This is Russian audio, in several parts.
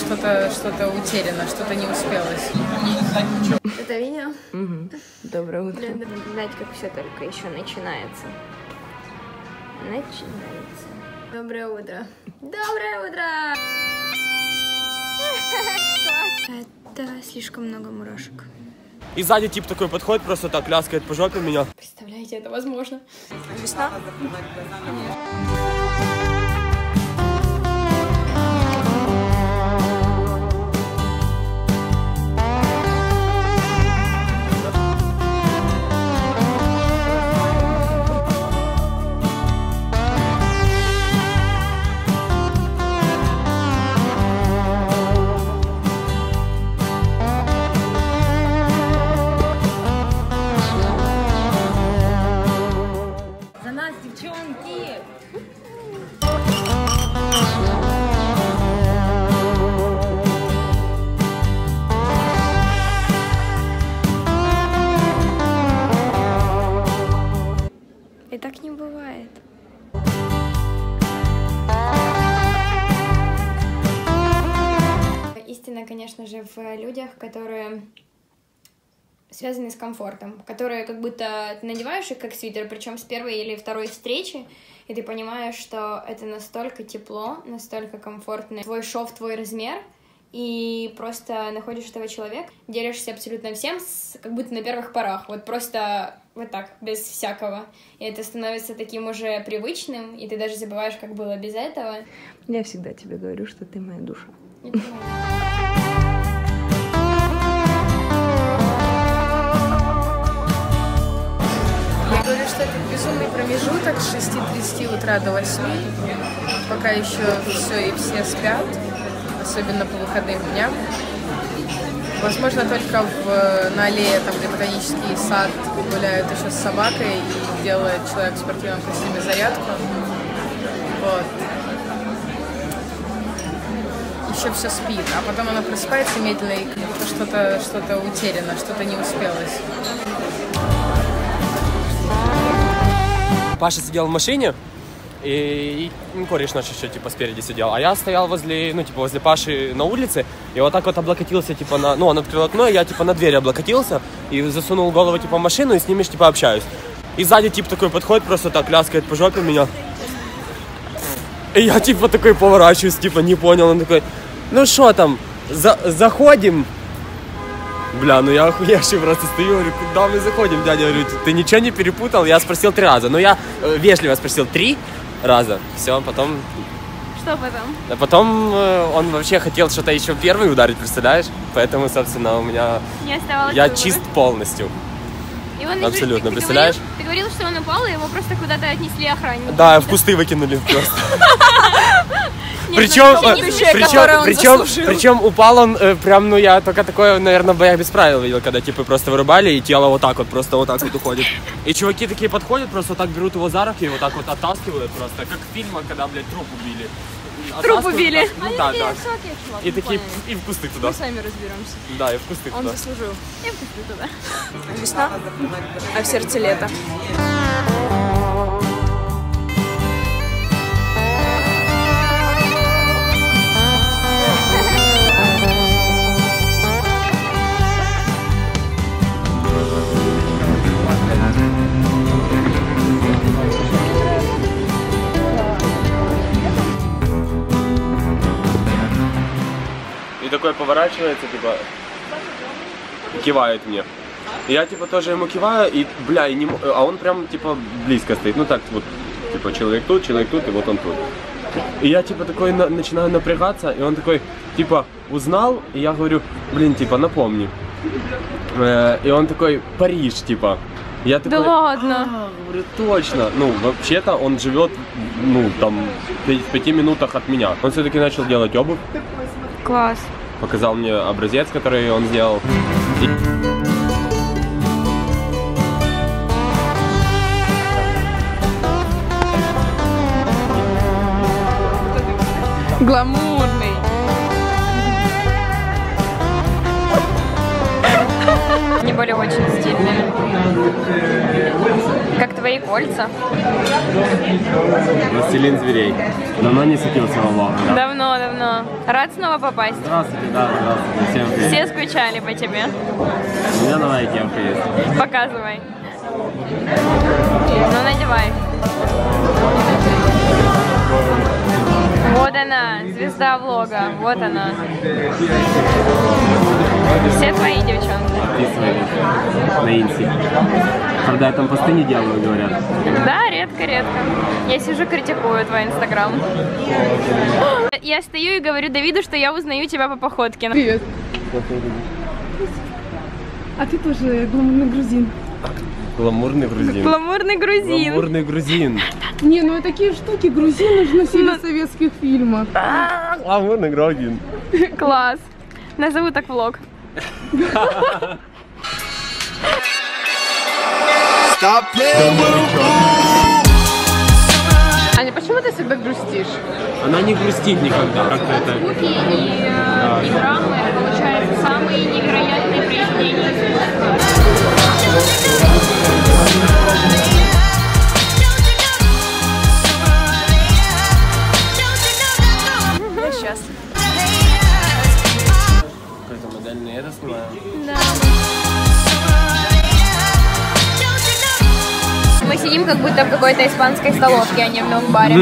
что-то утеряно, что-то не успелось. Это видео? Угу. Доброе утро. Надо наблюдать, как все только еще начинается. Доброе утро. Доброе утро! Это слишком много мурашек. И сзади тип такой подходит, просто так ляскает по жопе меня. Представляете, это возможно? Весна? И так не бывает. Истина, конечно же, в людях, которые связаны с комфортом, которые как будто ты надеваешь их как свитер, причем с первой или второй встречи, и ты понимаешь, что это настолько тепло, настолько комфортно, твой шов, твой размер, и просто находишь этого человека, делишься абсолютно всем, как будто на первых порах, вот просто вот так, без всякого. И это становится таким уже привычным, и ты даже забываешь, как было без этого. Я всегда тебе говорю, что ты моя душа. Я понимаю. Я говорю, что это безумный промежуток с 6:30 утра до 8, пока еще все и все спят, особенно по выходным дням. Возможно, только на аллее, там, где ботанический сад, гуляют еще с собакой и делает человек в спортивном костюме зарядку. Вот. Еще все спит, а потом она просыпается медленно и как будто что-то утеряно, что-то не успелось. Паша сидел в машине, и кореш наш еще, типа, спереди сидел. А я стоял возле Паши на улице, и вот так вот облокотился, типа, он открыл окно, и я, типа, на двери облокотился, и засунул голову, типа, в машину, и с ними, типа, общаюсь. И сзади тип такой подходит, просто так ляскает по жопе меня. И я, типа, такой поворачиваюсь, типа, не понял, он такой, ну что там, заходим? Бля, ну я охуевший просто стою, говорю, куда мы заходим, дядя, говорю, ты ничего не перепутал? Я спросил 3 раза, но я вежливо спросил 3 раза, все, потом... Что потом? А потом он вообще хотел что-то еще первый ударить, представляешь? Поэтому, собственно, у меня... Я чист полностью. И он абсолютно, представляешь? Ты говорил, что он упал, и его просто куда-то отнесли охранники. Да, в кусты выкинули просто. Причем упал он прям, я только такое, наверное, в боях без правил видел, когда типа просто вырубали, и тело вот так вот уходит. И чуваки такие подходят, просто так берут его за руки и вот так вот оттаскивают просто, как в фильмах, когда, блядь, труп убили. Труп убили? Ну да. И такие, и в кусты туда. Мы сами разберемся. Да, и в кусты туда. Он заслужил. И в кусты туда. Весна, а в сердце лето. И такой поворачивается, типа, кивает мне. И я, типа, тоже ему киваю, и, бля, а он прям, типа, близко стоит. Ну так вот, типа, человек тут, и вот он тут. И я, типа, такой начинаю напрягаться, и он такой, типа, узнал, и я говорю, блин, типа, напомни. И он такой, Париж, типа. Я такой, да ладно? Говорю, точно. Ну, вообще-то он живет, там, в 5 минутах от меня. Он все-таки начал делать обувь. Класс. Показал мне образец, который он сделал. Гламурный. Они были очень стильные. Как твои кольца. Властелин зверей. Давно не светился во влогу, да? Давно, давно. Рад снова попасть. Здравствуйте, да, здравствуйте. Всем привет. Все скучали по тебе. У меня новая кепка есть. Показывай. Ну, надевай. Вот она, звезда влога. Вот она. Все твои девчонки. И свои. На инси. Правда, я там посты не делаю, говорят. Да, редко-редко. Я сижу, критикую твой инстаграм. Я стою и говорю Давиду, что я узнаю тебя по походке. Привет. А ты тоже гламурный грузин. Гламурный грузин. Гламурный грузин. Гламурный грузин. Не, ну такие штуки грузины же носили в советских фильмах. Гламурный грузин. Класс. Назову так влог. Аня, почему ты всегда грустишь? Она не грустит никогда. Как-то это... Звуки и драмы получаются самые невероятные произведения. Я счастлива. Какой-то модельный это снимаю. Да. Мы сидим как будто в какой-то испанской столовке, а не в новом баре.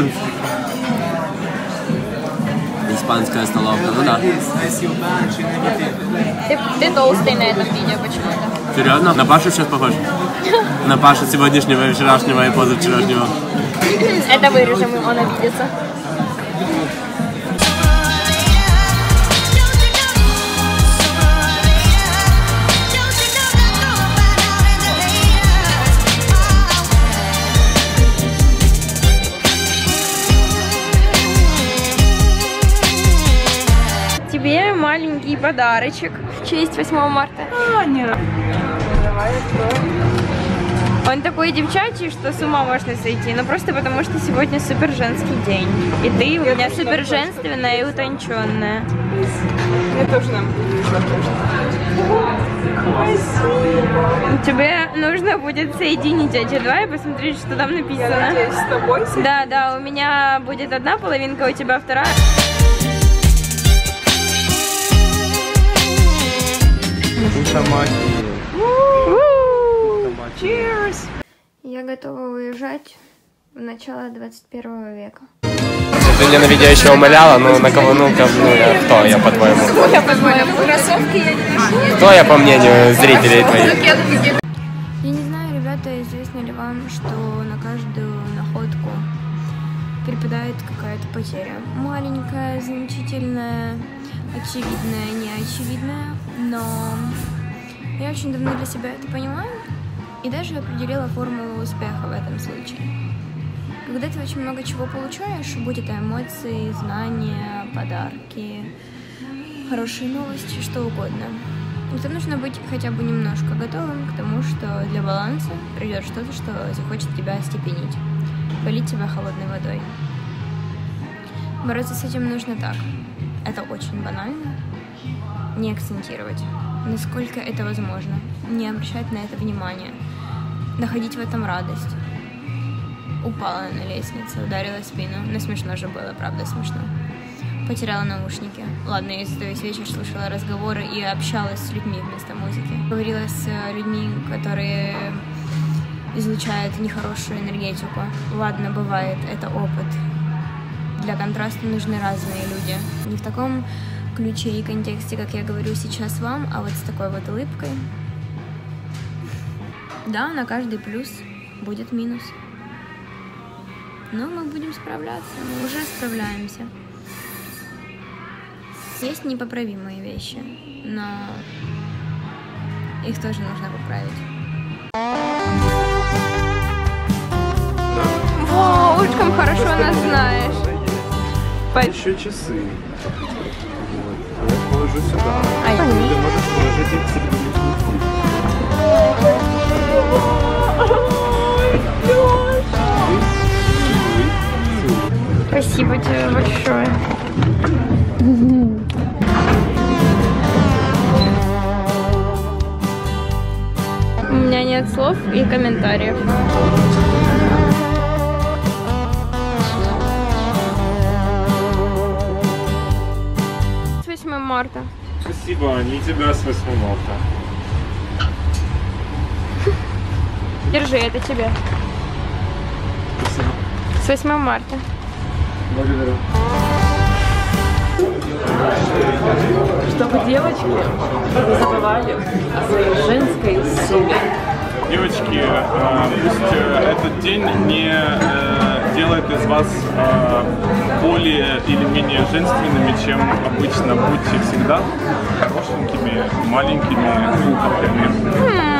Испанская столовка, ну да. Ты толстый на этом видео почему-то. Серьезно? На Пашу сейчас похож? На Пашу сегодняшнего, вчерашнего и позавчерашнего. Это вырежем, он обидится. Тебе маленький подарочек в честь 8 марта. Аня. Он такой девчачий, что с ума можно сойти, но просто потому, что сегодня супер женский день. И ты у меня супер женственная и утонченная. Я тоже нам Тебе нужно будет соединить эти два и посмотреть, что там написано. с тобой. Да, да, у меня будет одна половинка, у тебя вторая. Cheers! Я готова уезжать в начало 21 века. Ты меня на видео еще умоляла, ну на кого, ну я кто я по-твоему? Я позволю. Кроссовки я не ношу. Кто я по мнению зрителей твоих? Я не знаю, ребята, известно ли вам, что на каждую находку припадает какая-то потеря. Маленькая, значительная, очевидная, неочевидная, но я очень давно для себя это понимаю и даже определила формулу успеха в этом случае. Когда ты очень много чего получаешь, будь это эмоции, знания, подарки, хорошие новости, что угодно, то нужно быть хотя бы немножко готовым к тому, что для баланса придет что-то, что захочет тебя остепенить, полить тебя холодной водой. Бороться с этим нужно так. Это очень банально. Не акцентировать, насколько это возможно, не обращать на это внимания, находить в этом радость. Упала на лестнице, ударила спину, но смешно же было, правда смешно. Потеряла наушники. Ладно, я весь вечер слушала разговоры и общалась с людьми вместо музыки. Говорила с людьми, которые излучают нехорошую энергетику. Ладно, бывает, это опыт. Для контраста нужны разные люди. Не в таком ключе и контексте, как я говорю сейчас вам, а вот с такой вот улыбкой. Да, на каждый плюс будет минус. Но мы будем справляться, мы уже справляемся. Есть непоправимые вещи, но их тоже нужно поправить. Во, ушком хорошо нас знаешь. Еще часы. Вот. Я положу сюда. Ай. Ты можешь положить их в середину Спасибо тебе большое. У меня нет хватает слов и комментариев. С 8 марта. Спасибо, не тебя с 8 марта. Держи, это тебе. Спасибо. С 8 марта. Благодарю. Чтобы девочки не забывали о своей женской силе. Девочки, пусть этот день не делает из вас более или менее женственными, чем обычно. Будьте всегда хорошенькими, маленькими куколками.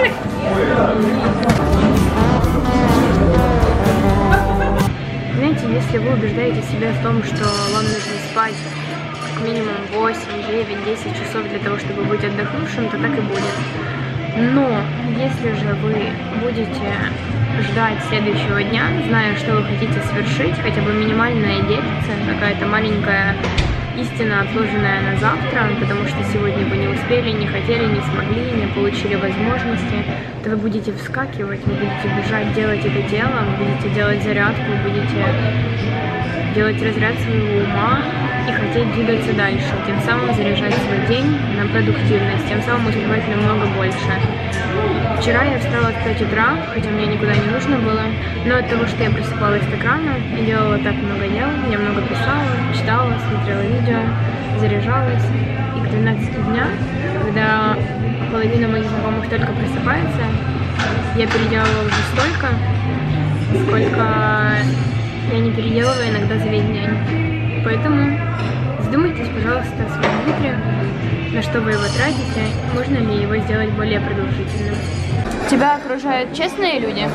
Знаете, если вы убеждаете себя в том, что вам нужно спать как минимум 8, 9, 10 часов для того, чтобы быть отдохнувшим, то так и будет. Но если же вы будете ждать следующего дня, зная, что вы хотите совершить, хотя бы минимальная дельце, какая-то маленькая истина, отложенная на завтра, потому что сегодня вы не успели, не хотели, не смогли, не получили возможности, то вы будете вскакивать, вы будете бежать, делать это дело, вы будете делать зарядку, вы будете делать разряд своего ума и хотеть двигаться дальше, тем самым заряжать свой день на продуктивность, тем самым успевать намного больше. Вчера я встала в 5 утра, хотя мне никуда не нужно было, но от того, что я просыпалась так рано и делала так много дел, я много писала, читала, смотрела видео, заряжалась, и к 12 дня, когда половина моих знакомых только просыпается, я переделала уже столько, сколько я не переделываю иногда за весь день. Поэтому задумайтесь, пожалуйста, о своем утре, на что вы его тратите, можно ли его сделать более продолжительным. Тебя окружают честные люди?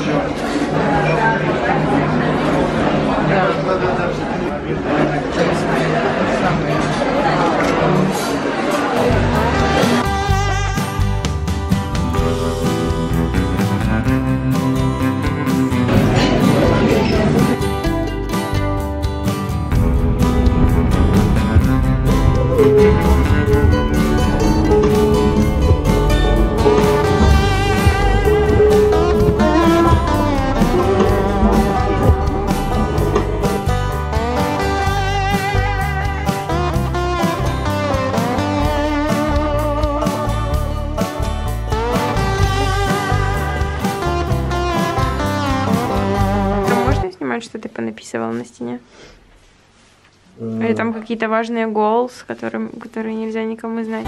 Что ты понаписывал на стене? Или там какие-то важные goals, которые нельзя никому знать?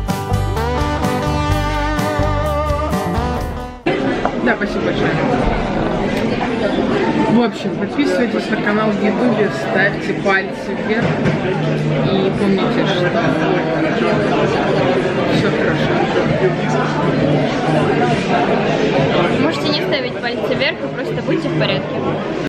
Да, спасибо большое. В общем, подписывайтесь на канал в Ютубе, ставьте пальцы вверх и помните, что все хорошо. Можете не ставить пальцы вверх, и просто будьте в порядке.